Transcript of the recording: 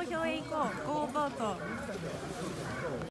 投票へ行こう。ゴーボート。